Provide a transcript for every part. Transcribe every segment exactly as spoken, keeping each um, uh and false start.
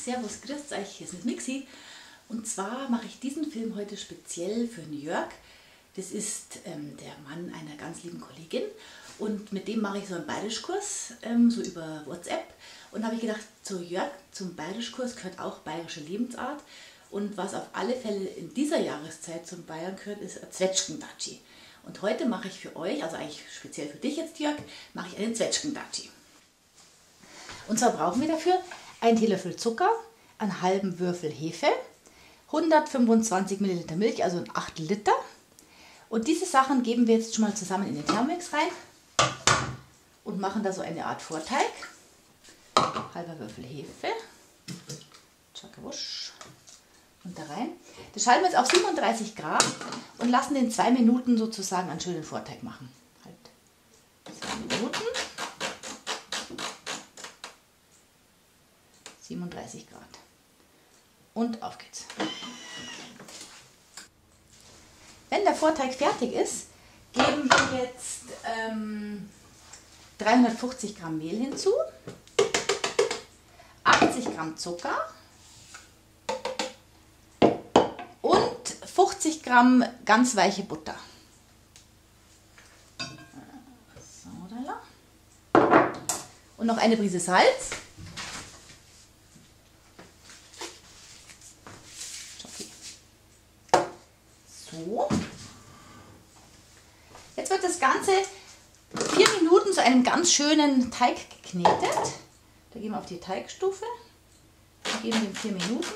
Servus, grüßt euch, hier ist Mixi. Und zwar mache ich diesen Film heute speziell für den Jörg. Das ist ähm, der Mann einer ganz lieben Kollegin und mit dem mache ich so einen Bayerischkurs, ähm, so über WhatsApp. Und da habe ich gedacht, zu Jörg, zum Bayerischkurs gehört auch bayerische Lebensart. Und was auf alle Fälle in dieser Jahreszeit zum Bayern gehört, ist ein Zwetschgendatschi. Und heute mache ich für euch, also eigentlich speziell für dich jetzt Jörg, mache ich einen Zwetschgendatschi. Und zwar brauchen wir dafür einen Teelöffel Zucker, einen halben Würfel Hefe, hundertfünfundzwanzig Milliliter Milch, also ein Achtel Liter. Und diese Sachen geben wir jetzt schon mal zusammen in den Thermomix rein und machen da so eine Art Vorteig. Halber Würfel Hefe, tschakawusch, und da rein. Das schalten wir jetzt auf siebenunddreißig Grad und lassen den zwei Minuten sozusagen einen schönen Vorteig machen. Halt zwei Minuten. siebenunddreißig Grad. Und auf geht's. Wenn der Vorteig fertig ist, geben wir jetzt ähm, dreihundertfünfzig Gramm Mehl hinzu, achtzig Gramm Zucker und fünfzig Gramm ganz weiche Butter. So, da. Und noch eine Prise Salz. So. Jetzt wird das Ganze vier Minuten zu einem ganz schönen Teig geknetet. Da gehen wir auf die Teigstufe, geben dem vier Minuten.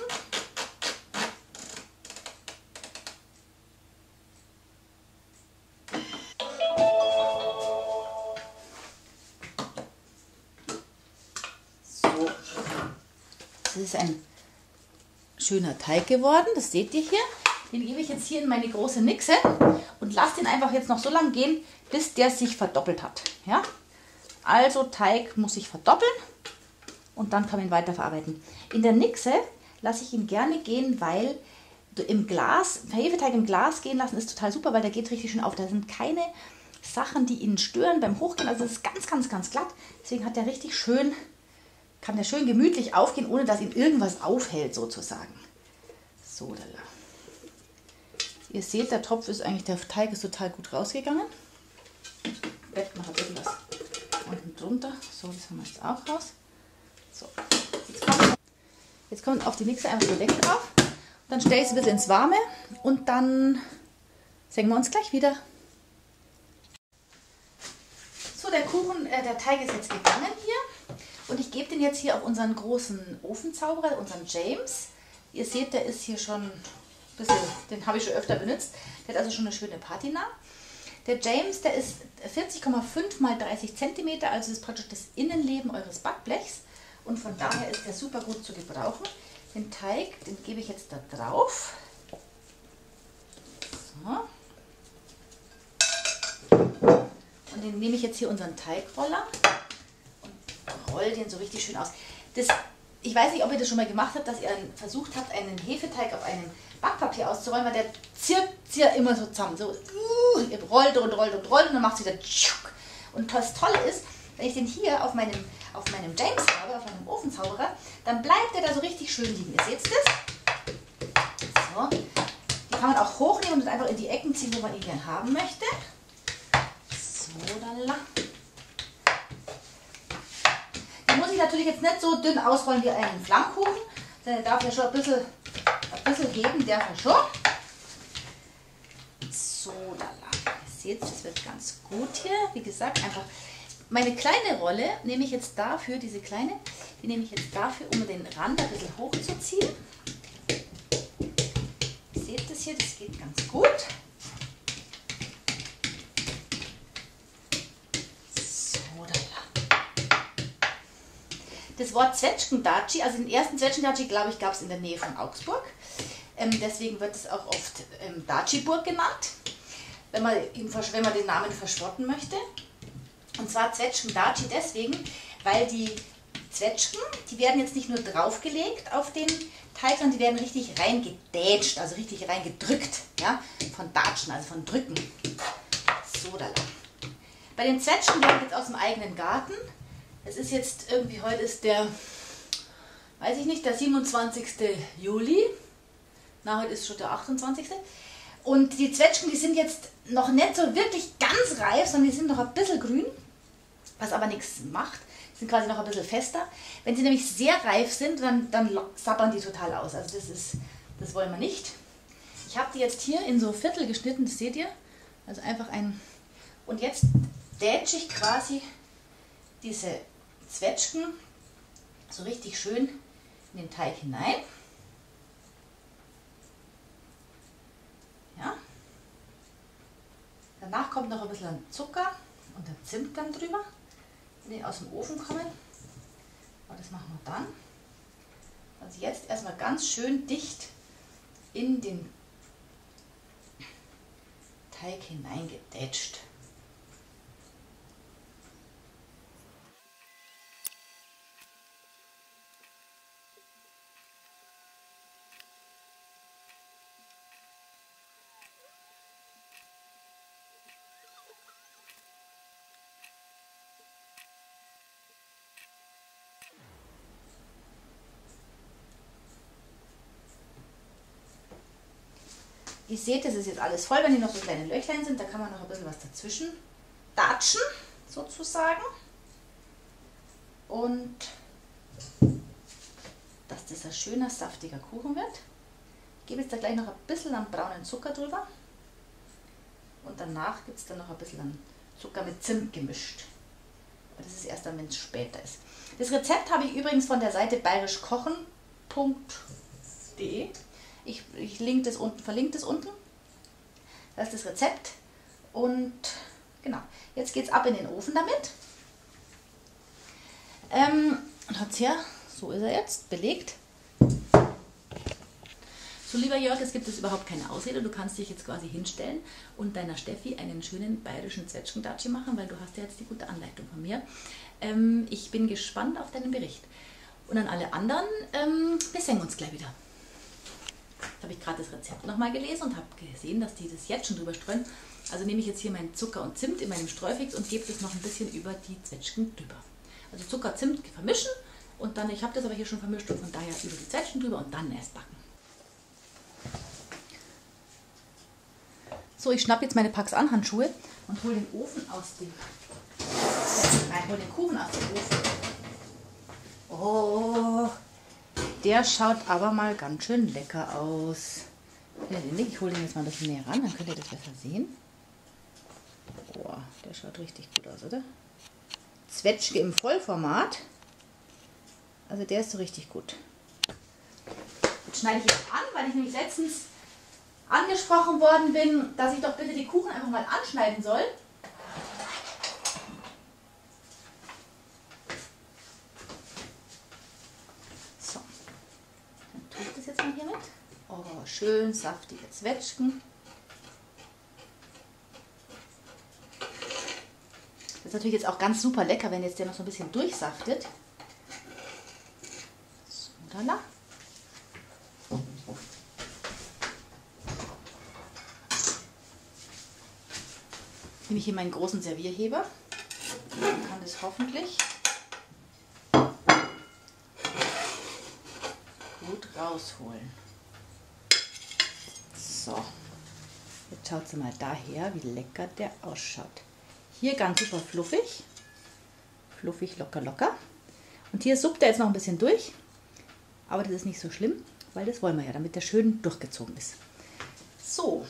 So. Das ist ein schöner Teig geworden, das seht ihr hier. Den gebe ich jetzt hier in meine große Nixe und lasse den einfach jetzt noch so lange gehen, bis der sich verdoppelt hat. Ja? Also Teig muss sich verdoppeln und dann kann man ihn weiterverarbeiten. In der Nixe lasse ich ihn gerne gehen, weil im Glas, Hefeteig im Glas gehen lassen ist total super, weil der geht richtig schön auf. Da sind keine Sachen, die ihn stören beim Hochgehen. Also das ist ganz, ganz, ganz glatt. Deswegen hat der richtig schön, kann der schön gemütlich aufgehen, ohne dass ihn irgendwas aufhält sozusagen. So, da. Ihr seht, der Topf ist eigentlich, der Teig ist total gut rausgegangen. Bett noch ein bisschen was unten drunter. So, das haben wir jetzt auch raus. So, jetzt kommt, jetzt kommt auf die Mixe einfach der Deckel drauf. Dann stelle ich es ein bisschen ins Warme und dann sehen wir uns gleich wieder. So, der Kuchen, äh, der Teig ist jetzt gegangen hier. Und ich gebe den jetzt hier auf unseren großen Ofenzauberer, unseren James. Ihr seht, der ist hier schon... Den habe ich schon öfter benutzt. Der hat also schon eine schöne Patina. Der James, der ist vierzig Komma fünf mal dreißig Zentimeter, also das ist praktisch das Innenleben eures Backblechs. Und von daher ist der super gut zu gebrauchen. Den Teig, den gebe ich jetzt da drauf. So. Und den nehme ich jetzt hier unseren Teigroller und roll den so richtig schön aus. Das, ich weiß nicht, ob ihr das schon mal gemacht habt, dass ihr versucht habt, einen Hefeteig auf einem Backpapier auszurollen, weil der zirkt ja immer so zusammen. So, uh, ihr rollt und rollt und rollt und dann macht es wieder tschuk. Und das Tolle ist, wenn ich den hier auf meinem, auf meinem James habe, auf meinem Ofenzauberer, dann bleibt der da so richtig schön liegen. Ihr seht das? So. Die kann man auch hochnehmen und einfach in die Ecken ziehen, wo man ihn gerne haben möchte. So, lala. Den muss ich natürlich jetzt nicht so dünn ausrollen wie einen Flammkuchen, denn der darf ja schon ein bisschen Ein bisschen heben darf er schon. So, da lang. Ihr seht, das wird ganz gut hier. Wie gesagt, einfach meine kleine Rolle nehme ich jetzt dafür, diese kleine, die nehme ich jetzt dafür, um den Rand ein bisschen hochzuziehen. Ihr seht das hier, das geht ganz gut. So, da lang. Das Wort Zwetschgendatschi, also den ersten Zwetschgendatschi, glaube ich, gab es in der Nähe von Augsburg. Ähm, deswegen wird es auch oft ähm, Datschiburg genannt, wenn man, ihm, wenn man den Namen verschrotten möchte. Und zwar Zwetschgendatschi deswegen, weil die Zwetschgen, die werden jetzt nicht nur draufgelegt auf den Teig, sondern die werden richtig reingedätscht, also richtig reingedrückt, ja, von Datschen, also von Drücken. So, da lang. Bei den Zwetschgen, die habe ich jetzt aus dem eigenen Garten. Es ist jetzt irgendwie, heute ist der weiß ich nicht, der siebenundzwanzigste Juli. Na, heute ist schon der achtundzwanzigste Und die Zwetschgen, die sind jetzt noch nicht so wirklich ganz reif, sondern die sind noch ein bisschen grün, was aber nichts macht. Die sind quasi noch ein bisschen fester. Wenn sie nämlich sehr reif sind, dann, dann sabbern die total aus. Also das ist, das wollen wir nicht. Ich habe die jetzt hier in so Viertel geschnitten, das seht ihr. Also einfach ein... Und jetzt dätsche ich quasi diese Zwetschgen so richtig schön in den Teig hinein. Ja. Danach kommt noch ein bisschen Zucker und der Zimt dann drüber, wenn die aus dem Ofen kommen. Aber das machen wir dann. Also jetzt erstmal ganz schön dicht in den Teig hineingedätscht. Ihr seht, das ist jetzt alles voll, wenn die noch so kleine Löchlein sind, da kann man noch ein bisschen was dazwischen datschen, sozusagen. Und dass das ein schöner, saftiger Kuchen wird. Ich gebe jetzt da gleich noch ein bisschen an braunen Zucker drüber. Und danach gibt es dann noch ein bisschen an Zucker mit Zimt gemischt. Aber das ist erst dann, wenn es später ist. Das Rezept habe ich übrigens von der Seite bayerisch kochen punkt de. Ich, ich link das unten, verlinke das unten. Das ist das Rezept. Und genau, jetzt geht es ab in den Ofen damit. Ähm, und hat's hier, so ist er jetzt, belegt. So, lieber Jörg, es gibt es überhaupt keine Ausrede. Du kannst dich jetzt quasi hinstellen und deiner Steffi einen schönen bayerischen Zwetschgendatschi machen, weil du hast ja jetzt die gute Anleitung von mir. Ähm, ich bin gespannt auf deinen Bericht. Und an alle anderen, ähm, wir sehen uns gleich wieder. Jetzt habe ich gerade das Rezept nochmal gelesen und habe gesehen, dass die das jetzt schon drüber streuen. Also nehme ich jetzt hier meinen Zucker und Zimt in meinem Streufix und gebe das noch ein bisschen über die Zwetschgen drüber. Also Zucker, Zimt vermischen und dann, ich habe das aber hier schon vermischt und von daher über die Zwetschgen drüber und dann erst backen. So, ich schnappe jetzt meine Pax an Handschuhe und hole den Ofen aus dem, nein, hole den Kuchen aus dem Ofen. Oh, der schaut aber mal ganz schön lecker aus. Ich hole den jetzt mal ein bisschen näher ran, dann könnt ihr das besser sehen. Boah, der schaut richtig gut aus, oder? Zwetschge im Vollformat. Also der ist so richtig gut. Jetzt schneide ich jetzt an, weil ich nämlich letztens angesprochen worden bin, dass ich doch bitte die Kuchen einfach mal anschneiden soll. So, dann tue ich das jetzt mal hier mit. Oh, schön saftige Zwetschgen. Das ist natürlich jetzt auch ganz super lecker, wenn jetzt der noch so ein bisschen durchsaftet. So, da. Nehme ich hier meinen großen Servierheber und kann das hoffentlich gut rausholen. So, jetzt schaut sie mal daher, wie lecker der ausschaut. Hier ganz super fluffig, fluffig, locker, locker. Und hier suppt er jetzt noch ein bisschen durch, aber das ist nicht so schlimm, weil das wollen wir ja, damit der schön durchgezogen ist. So.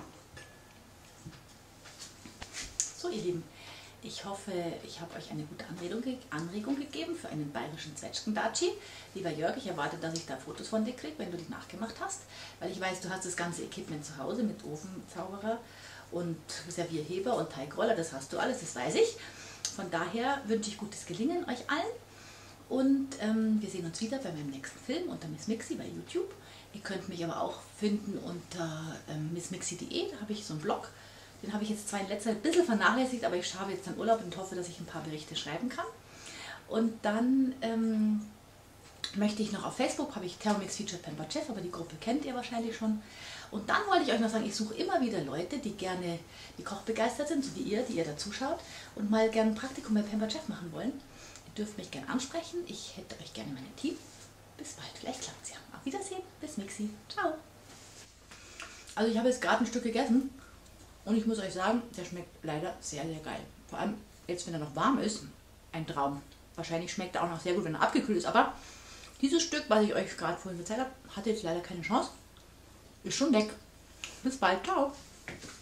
So, ihr Lieben, ich hoffe, ich habe euch eine gute Anregung, Anregung gegeben für einen bayerischen Zwetschgendatschi. Lieber Jörg, ich erwarte, dass ich da Fotos von dir kriege, wenn du die nachgemacht hast, weil ich weiß, du hast das ganze Equipment zu Hause mit Ofenzauberer und Servierheber und Teigroller, das hast du alles, das weiß ich. Von daher wünsche ich gutes Gelingen euch allen und ähm, wir sehen uns wieder bei meinem nächsten Film unter Miss Mixi bei YouTube. Ihr könnt mich aber auch finden unter ähm, miss mixi punkt de, da habe ich so einen Blog. Den habe ich jetzt zwar in letzter Zeit ein bisschen vernachlässigt, aber ich habe jetzt dann Urlaub und hoffe, dass ich ein paar Berichte schreiben kann. Und dann ähm, möchte ich noch auf Facebook, habe ich Thermomix Featured Pampered Chef, aber die Gruppe kennt ihr wahrscheinlich schon. Und dann wollte ich euch noch sagen, ich suche immer wieder Leute, die gerne, die kochbegeistert sind, so wie ihr, die ihr da zuschaut und mal gerne ein Praktikum bei Pampered Chef machen wollen. Ihr dürft mich gerne ansprechen, ich hätte euch gerne in meinem Team. bis bald. Vielleicht klappt es ja. Auf Wiedersehen. Bis Mixi. Ciao. Also ich habe jetzt gerade ein Stück gegessen und ich muss euch sagen, der schmeckt leider sehr, sehr geil. Vor allem jetzt, wenn er noch warm ist, ein Traum. Wahrscheinlich schmeckt er auch noch sehr gut, wenn er abgekühlt ist, aber dieses Stück, was ich euch gerade vorhin gezeigt habe, hatte jetzt leider keine Chance. Ist schon weg. Bis bald. Ciao.